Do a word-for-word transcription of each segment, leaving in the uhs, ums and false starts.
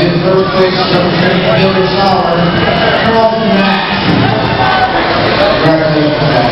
in first place representing Taylor Sauer, Carlton Mack. Congratulations, guys.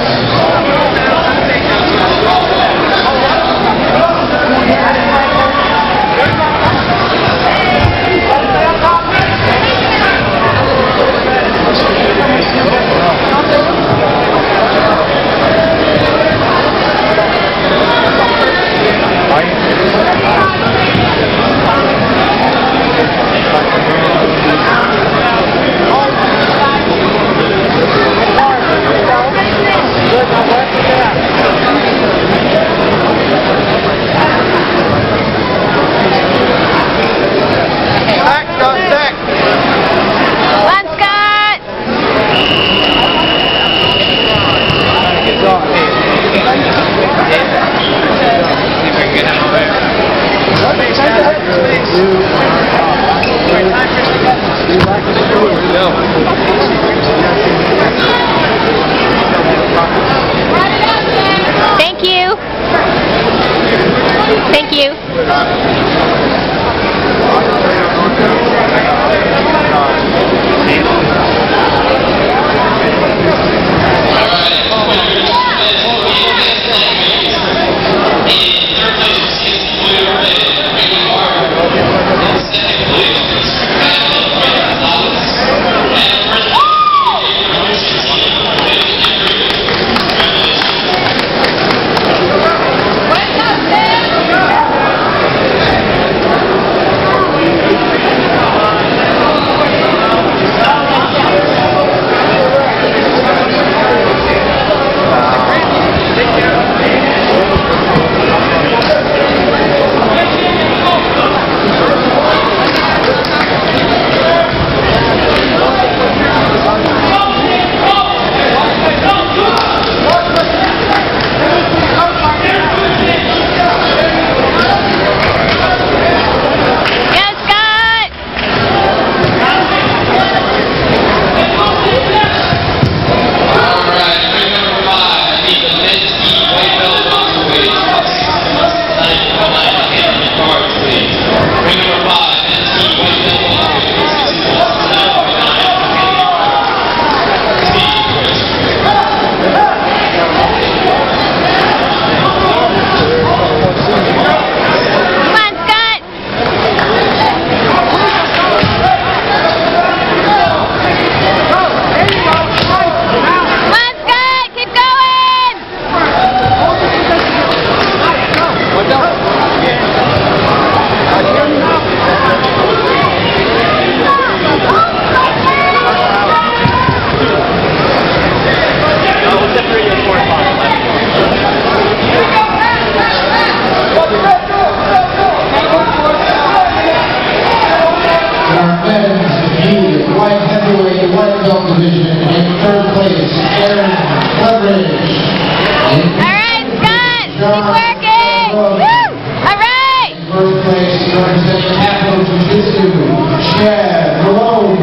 Thank you. Thank you. Division in third place, Aaron Leverage. Alright, Scott! Keep working! Woo! Alright! In first place, representing Capital Jiu-Jitsu, Chad Malone.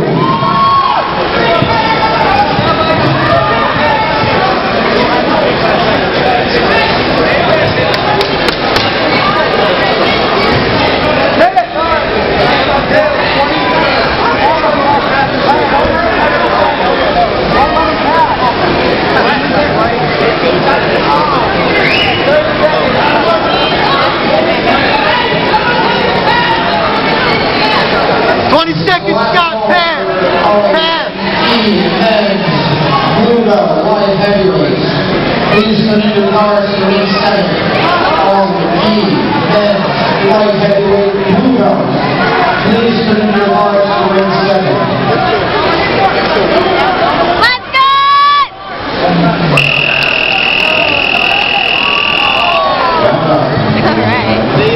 twenty seconds, Scott, pass! Pass! E, men's, blue belt, light heavyweights. Please put in your cards for each seven. All E, men's, light heavyweight, blue belt. Please put in your cards for each seven. Let's go! Alright.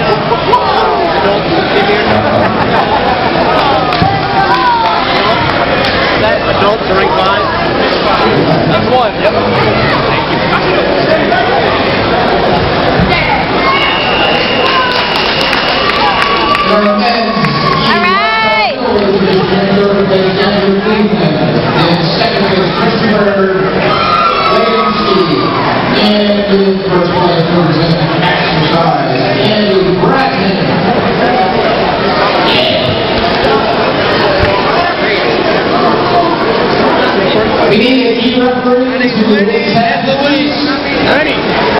Adults are ring five. That's one. Yep. Your men's, Alright. We need a key referee to the Knicks head. Ready.